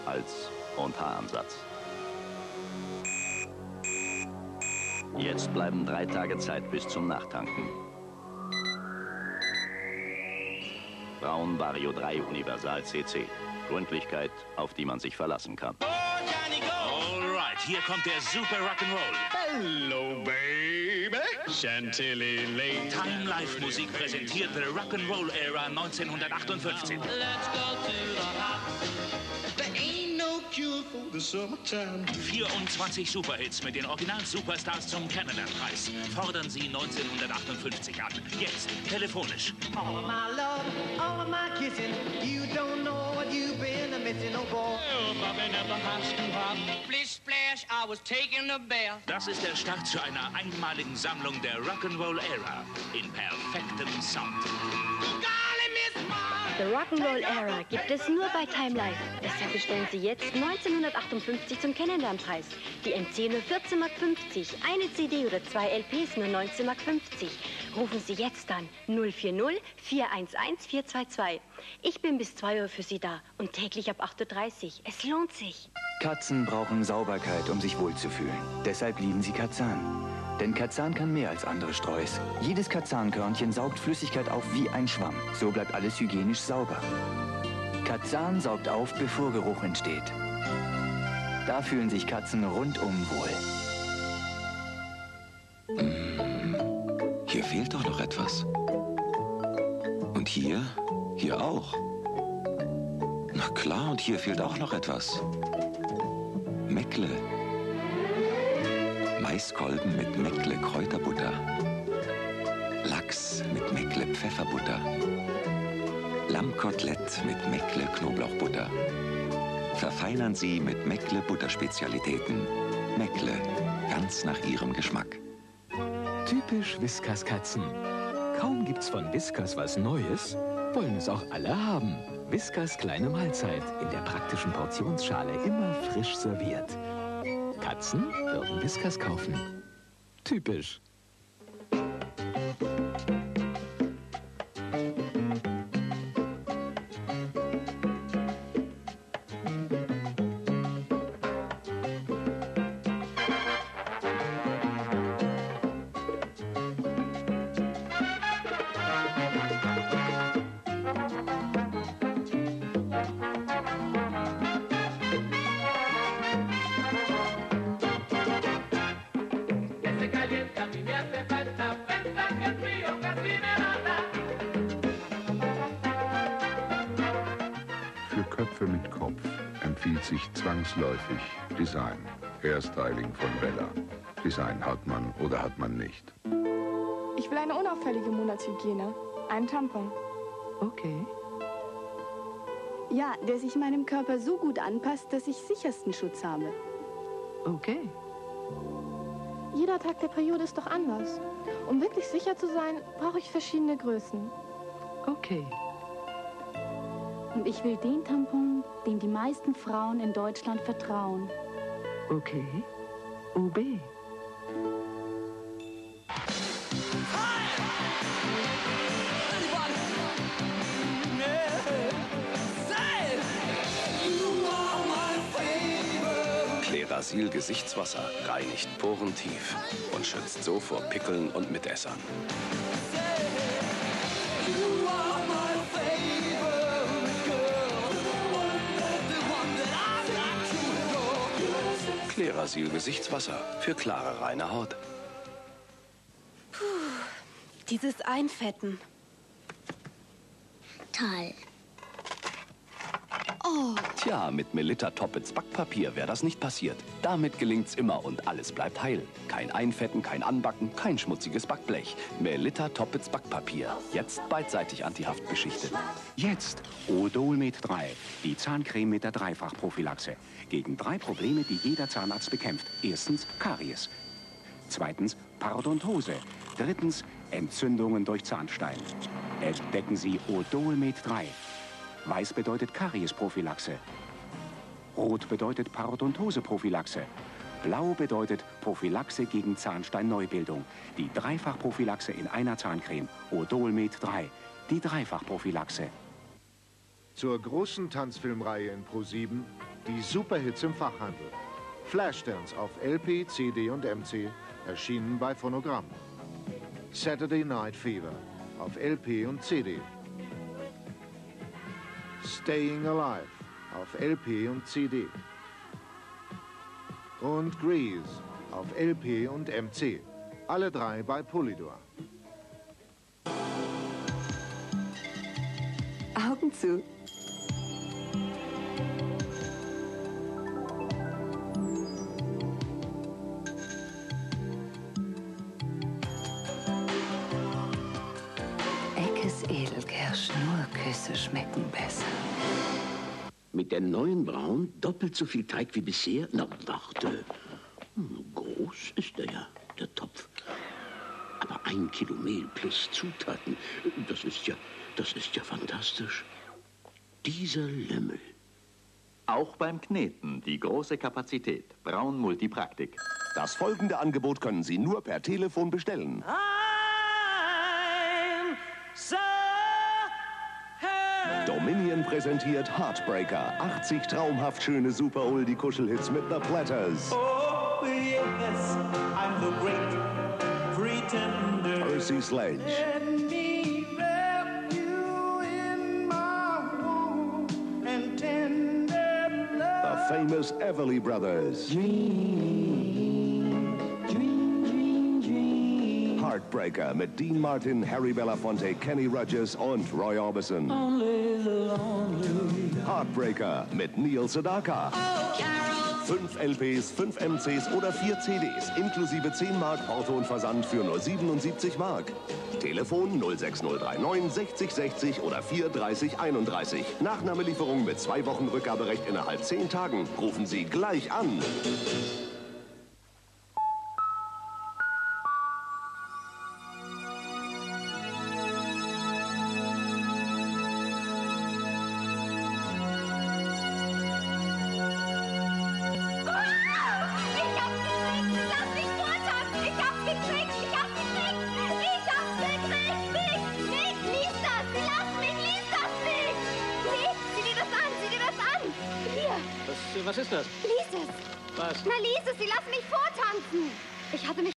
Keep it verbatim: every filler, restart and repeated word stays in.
Hals- und Haaransatz. Jetzt bleiben drei Tage Zeit bis zum Nachtanken. Braun Vario drei Universal C C. Gründlichkeit, auf die man sich verlassen kann. Alright, hier kommt der Super Rock'n'Roll. Hello, baby. Chantilly late. Time Life Musik präsentiert The Rock'n'Roll Era neunzehnhundertachtundfünfzig. Let's go to the hop. There ain't no cure for the summertime. vierundzwanzig Superhits mit den Original-Superstars zum Kennenlernpreis. Fordern Sie neunzehnhundertachtundfünfzig an. Jetzt telefonisch. All of my love, all of my kissing. You don't know what you've been missing, oh boy. Oh, Bobby never has to hop. Splish splash, I was taking a bath. Das ist der Start zu einer einmaligen Sammlung der Rock'n'Roll Era in perfektem Sound. Golly, Miss Marley. The Rock'n'Roll Era gibt es nur bei Time Life. Deshalb bestellen Sie jetzt neunzehnhundertachtundfünfzig zum Kennenlernpreis. Die M C nur vierzehn Mark fünfzig, eine C D oder zwei L Ps nur neunzehn Mark fünfzig. Rufen Sie jetzt an null vier null vier eins eins vier zwei zwei. Ich bin bis zwei Uhr für Sie da und täglich ab acht Uhr dreißig. Es lohnt sich. Katzen brauchen Sauberkeit, um sich wohlzufühlen. Deshalb lieben sie Katzan. Denn Katzan kann mehr als andere Streus. Jedes Katzankörnchen saugt Flüssigkeit auf wie ein Schwamm. So bleibt alles hygienisch sauber. Katzan saugt auf, bevor Geruch entsteht. Da fühlen sich Katzen rundum wohl. Hier fehlt doch noch etwas. Und hier? Hier auch. Na klar, und hier fehlt auch noch etwas. Meckle. Maiskolben mit Meckle Kräuterbutter. Lachs mit Meckle Pfefferbutter. Lammkotelett mit Meckle Knoblauchbutter. Verfeinern Sie mit Meckle Butterspezialitäten. Meckle, ganz nach Ihrem Geschmack. Typisch Whiskas Katzen. Kaum gibt's von Whiskas was Neues, wollen es auch alle haben. Whiskas kleine Mahlzeit, in der praktischen Portionsschale immer frisch serviert. Katzen würden Whiskas kaufen. Typisch. Für Köpfe mit Kopf empfiehlt sich zwangsläufig Design. Hairstyling von Bella. Design hat man oder hat man nicht. Ich will eine unauffällige Monatshygiene. Einen Tampon. Okay. Ja, der sich meinem Körper so gut anpasst, dass ich sichersten Schutz habe. Okay. Jeder Tag der Periode ist doch anders. Um wirklich sicher zu sein, brauche ich verschiedene Größen. Okay. Und ich will den Tampon, dem die meisten Frauen in Deutschland vertrauen. Okay. O B. Klerasil Gesichtswasser reinigt porentief und schützt so vor Pickeln und Mitessern. Klerasil Gesichtswasser für klare, reine Haut. Puh, dieses Einfetten. Toll. Oh. Tja, mit Melitta Toppets Backpapier wäre das nicht passiert. Damit gelingt's immer und alles bleibt heil. Kein Einfetten, kein Anbacken, kein schmutziges Backblech. Melitta Toppets Backpapier. Jetzt beidseitig antihaft beschichtet. Jetzt Odol-Med drei, die Zahncreme mit der Dreifachprophylaxe. Gegen drei Probleme, die jeder Zahnarzt bekämpft. Erstens Karies. Zweitens Parodontose. Drittens Entzündungen durch Zahnstein. Entdecken Sie Odol-Med drei. Weiß bedeutet Kariesprophylaxe. Rot bedeutet Parodontoseprophylaxe. Blau bedeutet Prophylaxe gegen Zahnsteinneubildung. Die Dreifachprophylaxe in einer Zahncreme. Odol-Med drei. Die Dreifachprophylaxe. zur großen Tanzfilmreihe in ProSieben, die Superhits im Fachhandel. Flashdance auf L P, C D und M C, erschienen bei Phonogramm. Saturday Night Fever auf L P und C D. Staying Alive auf L P und C D. Und Grease auf L P und M C. Alle drei bei Polydor. Augen zu. Eckes Edelkirsch, nur Küsse schmecken besser. Mit der neuen Braun doppelt so viel Teig wie bisher? Na, warte. Hm, groß ist er ja, der Topf. Aber ein Kilo Mehl plus Zutaten, das ist ja, das ist ja fantastisch. Dieser Lemmel. Auch beim Kneten die große Kapazität. Braun Multipraktik. Das folgende Angebot können Sie nur per Telefon bestellen. Dominion präsentiert Heartbreaker. achtzig traumhaft schöne Super-Oldie-Kuschelhits mit The Platters. Oh, yes, I'm the great pretender. Percy Sledge. Let me wrap you in my warm and tender love. The famous Everly Brothers. Dream, dream, dream, dream. Heartbreaker mit Dean Martin, Harry Belafonte, Kenny Rogers und Roy Orbison. Only the lonely. Heartbreaker mit Neil Sedaka. Oh, Carol. Fünf L Ps, fünf M Cs oder vier C Ds, inklusive zehn Mark Porto und Versand für nur siebenundsiebzig Mark. Telefon null sechs null drei neun sechzig sechzig oder vier dreißig einunddreißig. Nachnahmelieferung mit zwei Wochen Rückgaberecht innerhalb zehn Tagen. Rufen Sie gleich an. Was ist das? Lies es! Was? Na, lies es! Sie lassen mich vortanzen! Ich hatte mich